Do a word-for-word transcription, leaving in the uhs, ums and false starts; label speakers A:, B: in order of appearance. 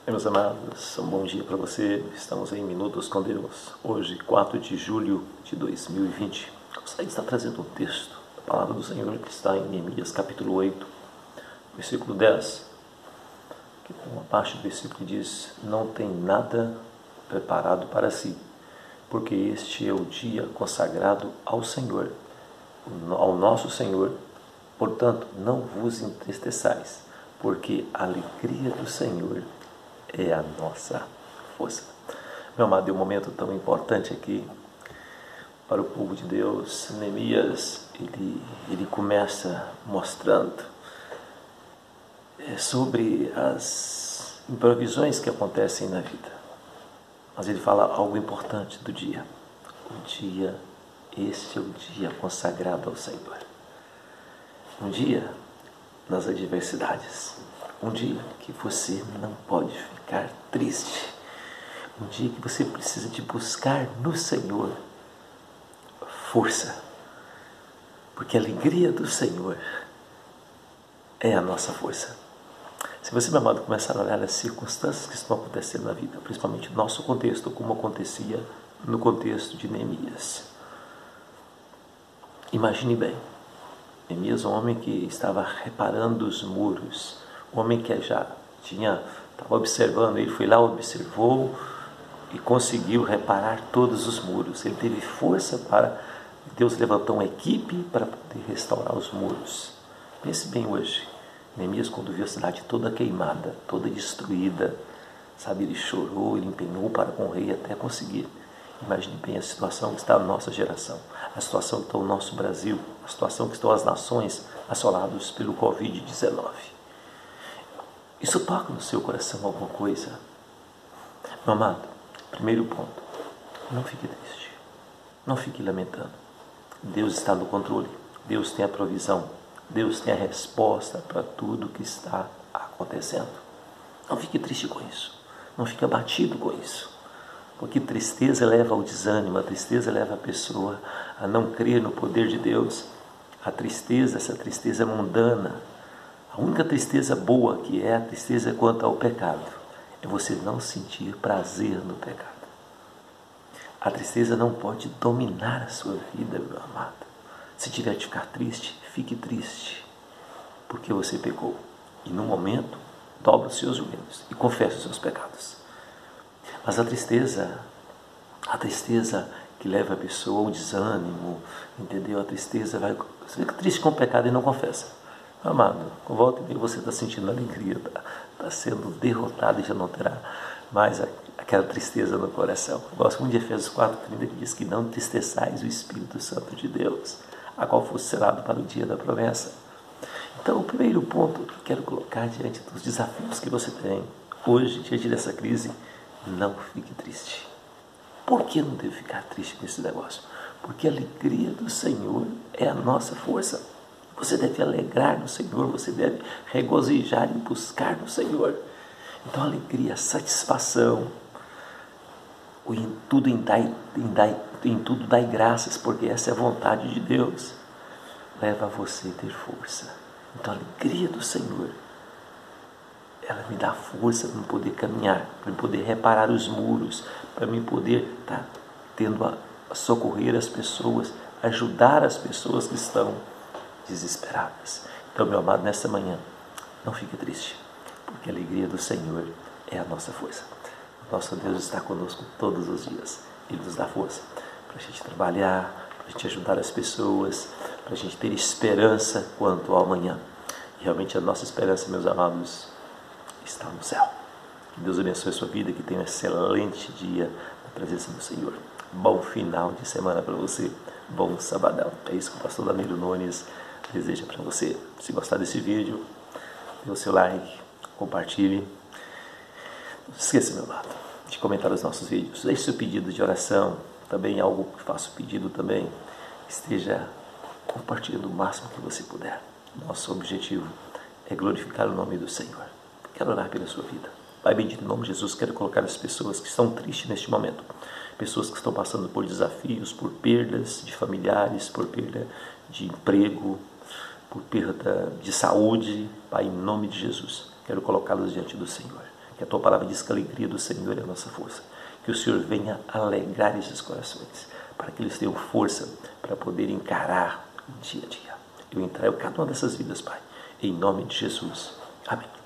A: Meus amados, um bom dia para você. Estamos em Minutos com Deus. Hoje, quatro de julho de dois mil e vinte. Gostaria de estar trazendo um texto da palavra do Senhor que está em Neemias capítulo oito, versículo dez. Que tem uma parte do versículo que diz: não tem nada preparado para si, porque este é o dia consagrado ao Senhor, ao nosso Senhor. Portanto, não vos entristeçais, porque a alegria do Senhor é a nossa força. Meu amado, é um momento tão importante aqui para o povo de Deus. Neemias, ele, ele começa mostrando é, sobre as improvisões que acontecem na vida. Mas ele fala algo importante do dia. O dia, este é o dia consagrado ao Senhor. Um dia nas adversidades. Um dia que você não pode ficar triste. Um dia que você precisa de buscar no Senhor força. Porque a alegria do Senhor é a nossa força. Se você, meu amado, começar a olhar as circunstâncias que estão acontecendo na vida, principalmente no nosso contexto, como acontecia no contexto de Neemias. Imagine bem. Neemias, um homem que estava reparando os muros, um homem que já tinha, estava observando, ele foi lá, observou e conseguiu reparar todos os muros. Ele teve força para, Deus levantou uma equipe para poder restaurar os muros. Pense bem hoje, Neemias, quando viu a cidade toda queimada, toda destruída, sabe, ele chorou, ele empenhou para com o rei até conseguir. Imagine bem a situação que está na nossa geração, a situação que está o nosso Brasil, a situação que estão as nações assoladas pelo covid dezenove. Isso toca no seu coração alguma coisa? Meu amado, primeiro ponto, não fique triste, não fique lamentando. Deus está no controle, Deus tem a provisão, Deus tem a resposta para tudo que está acontecendo. Não fique triste com isso, não fique abatido com isso. Porque tristeza leva ao desânimo, a tristeza leva a pessoa a não crer no poder de Deus. A tristeza, essa tristeza mundana, a única tristeza boa que é a tristeza quanto ao pecado, é você não sentir prazer no pecado. A tristeza não pode dominar a sua vida, meu amado. Se tiver de ficar triste, fique triste, porque você pecou. E no momento, dobra os seus joelhos e confessa os seus pecados. Mas a tristeza, a tristeza que leva a pessoa ao desânimo, entendeu? A tristeza vai... Você fica triste com o pecado e não confessa. Amado, com volta e meia você está sentindo alegria, está tá sendo derrotado e já não terá mais a, aquela tristeza no coração. Eu gosto muito de Efésios quatro, trinta, que diz que não entristeçais o Espírito Santo de Deus, a qual fosse selado para o dia da promessa. Então, o primeiro ponto que eu quero colocar diante dos desafios que você tem hoje, diante dessa crise, não fique triste. Por que não deve ficar triste com esse negócio? Porque a alegria do Senhor é a nossa força. Você deve alegrar no Senhor, você deve regozijar e buscar no Senhor. Então a alegria, a satisfação, o em tudo, em dai, em dai, em tudo dai graças, porque essa é a vontade de Deus, leva a você a ter força. Então a alegria do Senhor, ela me dá força para eu poder caminhar, para eu poder reparar os muros, para eu poder estar tá, tendo a, a socorrer as pessoas, ajudar as pessoas que estão desesperadas. Então, meu amado, nessa manhã, não fique triste, porque a alegria do Senhor é a nossa força. O nosso Deus está conosco todos os dias. Ele nos dá força para a gente trabalhar, para a gente ajudar as pessoas, para a gente ter esperança quanto ao amanhã. E realmente a nossa esperança, meus amados, está no céu. Que Deus abençoe a sua vida, que tenha um excelente dia na presença do Senhor. Bom final de semana para você, bom sabadão. É isso que o pastor Danilo Nunes deseja para você. Se gostar desse vídeo, dê o seu like, compartilhe. Não se esqueça, meu amado, de comentar os nossos vídeos. Deixe seu pedido de oração, também algo que faça o pedido também. Esteja compartilhando o máximo que você puder. Nosso objetivo é glorificar o nome do Senhor. Quero orar pela sua vida. Pai bendito, em nome de Jesus, quero colocar as pessoas que estão tristes neste momento, pessoas que estão passando por desafios, por perdas de familiares, por perda de emprego, por perda de saúde. Pai, em nome de Jesus, quero colocá-los diante do Senhor. Que a tua palavra diz que a alegria do Senhor é a nossa força. Que o Senhor venha alegrar esses corações, para que eles tenham força para poder encarar o dia a dia. Eu entrego cada uma dessas vidas, Pai, em nome de Jesus. Amém.